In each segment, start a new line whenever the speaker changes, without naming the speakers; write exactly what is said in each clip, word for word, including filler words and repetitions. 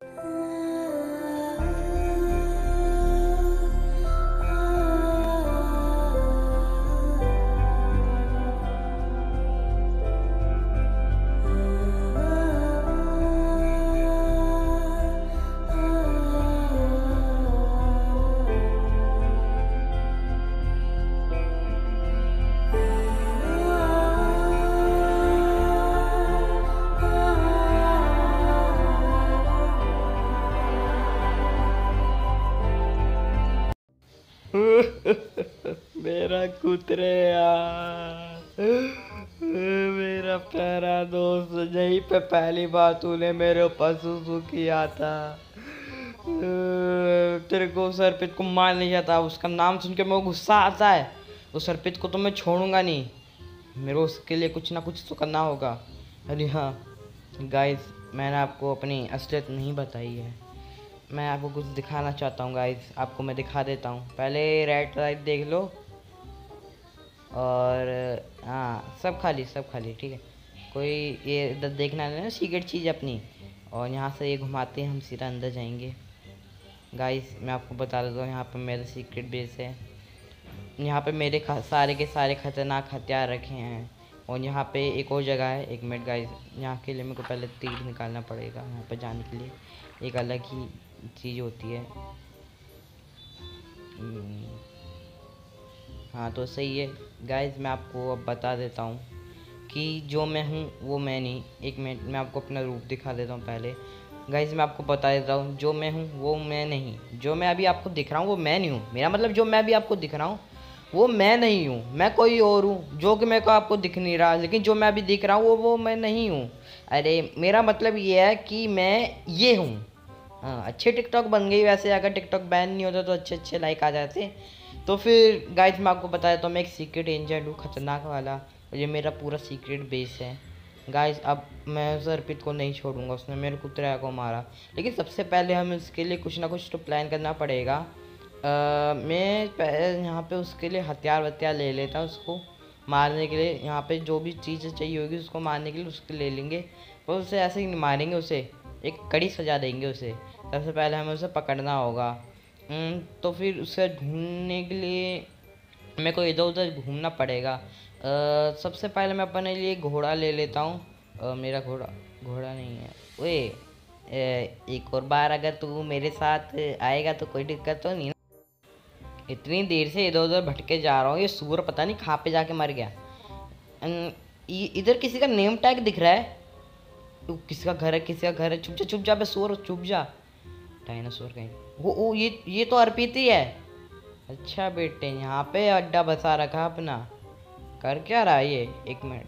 मेरा कुतरेया, मेरा प्यारा दोस्त, यहीं पे पहली बार तूने मेरे ऊपर सुसु किया था। तेरे को उस अर्पित को मार नहीं जाता, उसका नाम सुन के मेरे को गुस्सा आता है। उस अर्पित को तो मैं छोड़ूंगा नहीं, मेरे को उसके लिए कुछ ना कुछ तो करना होगा। अरे हाँ गाइस, मैंने आपको अपनी असलियत नहीं बताई है। मैं आपको कुछ दिखाना चाहता हूँ गाइस, आपको मैं दिखा देता हूँ। पहले राइट राइट देख लो, और हाँ सब खाली सब खाली, ठीक है। कोई ये इधर देखना नहीं ना, सीक्रेट चीज़ अपनी। और यहाँ से ये घुमाते हैं, हम सीधा अंदर जाएंगे। गाइस मैं आपको बता देता हूँ, यहाँ पे मेरा सीक्रेट बेस है। यहाँ पे मेरे सारे के सारे खतरनाक हथियार रखे हैं। और यहाँ पे एक और जगह है, एक मिनट गाइस, यहाँ के लिए मेरे को पहले तीर निकालना पड़ेगा। यहाँ पे जाने के लिए एक अलग ही चीज़ होती है। हाँ तो सही है गाइस, मैं आपको अब बता देता हूँ कि जो मैं हूँ वो मैं नहीं। एक मिनट मैं आपको अपना रूप दिखा देता हूँ पहले। गाइस मैं आपको बता देता हूँ, जो मैं हूँ वो मैं नहीं। जो मैं अभी आपको दिख रहा हूँ वो मैं नहीं हूँ। मेरा मतलब जो मैं अभी आपको दिख रहा हूँ वो मैं नहीं हूँ, मैं कोई और हूँ जो कि मेरे को आपको दिख नहीं रहा। लेकिन जो मैं अभी दिख रहा हूँ वो वो मैं नहीं हूँ। अरे मेरा मतलब ये है कि मैं ये हूँ। हाँ अच्छे टिकटॉक बन गई वैसे, अगर टिकटॉक बैन नहीं होता तो अच्छे अच्छे लाइक आ जाते। तो फिर गाइस मैं आपको बताया तो मैं एक सीक्रेट एजेंट हूँ, खतरनाक वाला। और ये मेरा पूरा सीक्रेट बेस है गाइस। अब मैं उस अर्पित को नहीं छोड़ूंगा, उसने मेरे कुतरा को मारा। लेकिन सबसे पहले हमें उसके लिए कुछ ना कुछ तो प्लान करना पड़ेगा। आ, मैं यहाँ पे उसके लिए हथियार वथियार ले लेता हूँ, उसको मारने के लिए। यहाँ पे जो भी चीज़ें चाहिए होगी उसको मारने के लिए उसके ले लेंगे, पर उसे ऐसे ही नहीं मारेंगे, उसे एक कड़ी सजा देंगे उसे। सबसे पहले हमें उसे पकड़ना होगा। तो फिर उसे ढूंढने के लिए मेरे को इधर उधर घूमना पड़ेगा। आ, सबसे पहले मैं अपने लिए घोड़ा ले लेता हूँ। मेरा घोड़ा घोड़ा नहीं है। ओए एक और बार अगर तू मेरे साथ आएगा तो कोई दिक्कत तो नहीं ना? इतनी देर से इधर उधर भटके जा रहा हूँ, ये सूअर पता नहीं कहाँ पे जाके मर गया। इधर किसी का नेम टैग दिख रहा है, किसी का घर है, किसी का घर है। चुप जा चुप जा बे सूअर, चुप जा। डायनासोर कहीं। वो ओ ये ये तो अर्पित ही है। अच्छा बेटे यहाँ पे अड्डा बसा रखा अपना, कर क्या रहा है ये? एक मिनट,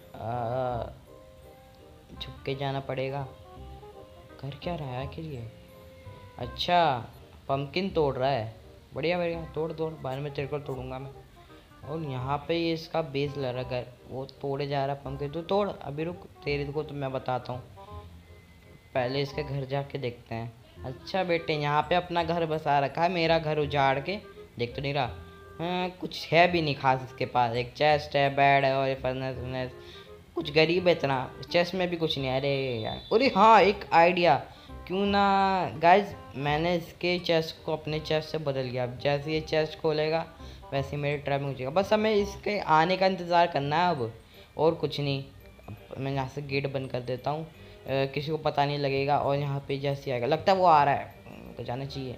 छुप के जाना पड़ेगा। कर क्या रहा है आखिर ये? अच्छा पंपकिन तोड़ रहा है, बढ़िया बढ़िया, तोड़ तोड़, बाद में तेरे को तोड़ूंगा मैं। और यहाँ पे ये इसका बेस लगा है, वो तोड़े जा रहा है पंपकिन। तो तोड़, अभी रुक, तेरे को तो मैं बताता हूँ, पहले इसके घर जाके देखते हैं। अच्छा बेटे यहाँ पे अपना घर बसा रखा है, मेरा घर उजाड़ के। देख तो नहीं रहा? हाँ, कुछ है भी नहीं खास इसके पास। एक चेस्ट है, बेड है, और ये फर्नेस वर्नेस, कुछ गरीब है इतना। चेस्ट में भी कुछ नहीं है। अरे यार, अरे हाँ एक आइडिया, क्यों ना गाइज मैंने इसके चेस्ट को अपने चेस्ट से बदल गया। अब जैसे ये चेस्ट खोलेगा वैसे मेरी ट्रैप में हो जाएगा। बस हमें इसके आने का इंतज़ार करना है अब, और कुछ नहीं। मैं यहाँ से गेट बंद कर देता हूँ, किसी को पता नहीं लगेगा। और यहाँ पे जैसे आएगा, लगता है वो आ रहा है, तो जाना चाहिए।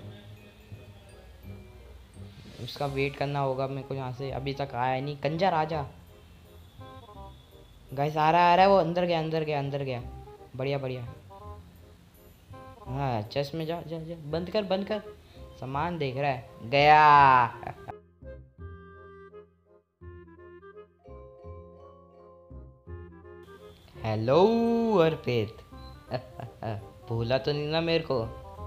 उसका वेट करना होगा मेरे को, यहाँ से अभी तक आया नहीं। कंजर आजा। गाइस आ रहा है आ रहा है, वो अंदर गया अंदर गया अंदर गया। बढ़िया बढ़िया। हाँ चेस्ट में जा जा जा, बंद कर बंद कर, सामान देख रहा है। गया। हेलो अर्पित, भूला तो नहीं ना मेरे को?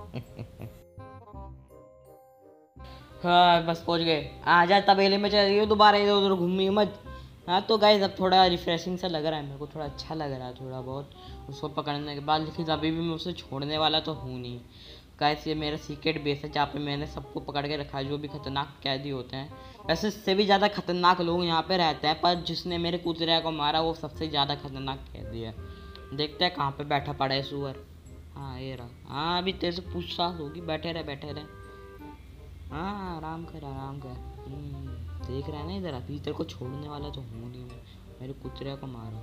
हाँ बस पहुंच गए। आ जा तबेले में चल रही हो दोबारा, इधर उधर घूमी मत। हाँ तो गाइस अब थोड़ा रिफ्रेशिंग सा लग रहा है मेरे को, थोड़ा अच्छा लग रहा है थोड़ा बहुत उसको पकड़ने के बाद। लेकिन अभी भी मैं उसे छोड़ने वाला तो हूँ नहीं गाइस। ये मेरा सीक्रेट बेस है जहाँ पे मैंने सबको पकड़ के रखा है, जो भी खतरनाक कैदी होते हैं। वैसे इससे भी ज़्यादा खतरनाक लोग यहाँ पे रहते हैं, पर जिसने मेरे कुतरे को मारा वो सबसे ज़्यादा खतरनाक कैदी है। देखते हैं कहाँ पे बैठा पड़ा है सुअर।
हाँ ये रहा। हाँ अभी तेरे से पूछताछ होगी, बैठे रहे बैठे रहे। हाँ आराम कर आराम कर। हम्म, देख रहा है ना इधर, अभी तेरे को छोड़ने वाला तो हूँ नहीं मैं। मेरे कुतरे को मारो।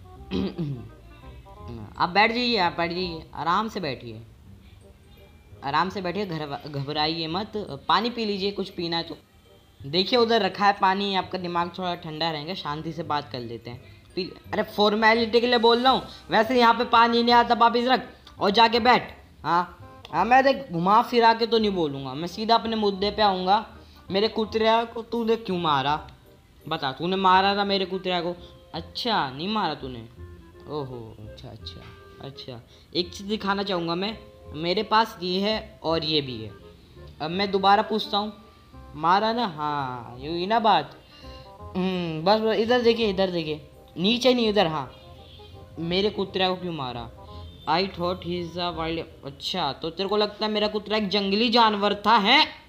आप बैठ जाइए, आप बैठ जाइए, आराम से बैठिए, आराम से बैठिए, घर घबराइए मत। पानी पी लीजिए, कुछ पीना है तो। देखिए उधर रखा है पानी, आपका दिमाग थोड़ा ठंडा रहेगा, शांति से बात कर लेते हैं। पी। अरे फॉर्मेलिटी के लिए बोल रहा हूँ, वैसे यहाँ पे पानी नहीं आता, वापिस रख और जाके बैठ। हाँ हाँ, मैं देख घुमा फिरा के तो नहीं बोलूँगा, मैं सीधा अपने मुद्दे पे आऊँगा। मेरे कुतरे को तूने क्यों मारा? बता, तूने मारा था मेरे कुतरे को? अच्छा नहीं मारा तूने, ओहो अच्छा अच्छा अच्छा। एक चीज़ दिखाना चाहूँगा मैं, मेरे पास ये है और ये भी है। अब मैं दोबारा पूछता हूँ, मारा ना? हाँ यही ना बात। हम्म, बस बस इधर देखिए, इधर देखिए, नीचे नहीं इधर। हाँ, मेरे कुतरे को क्यों मारा? I thought he is a wild. अच्छा तो तेरे को लगता है मेरा कुतरा एक जंगली जानवर था? है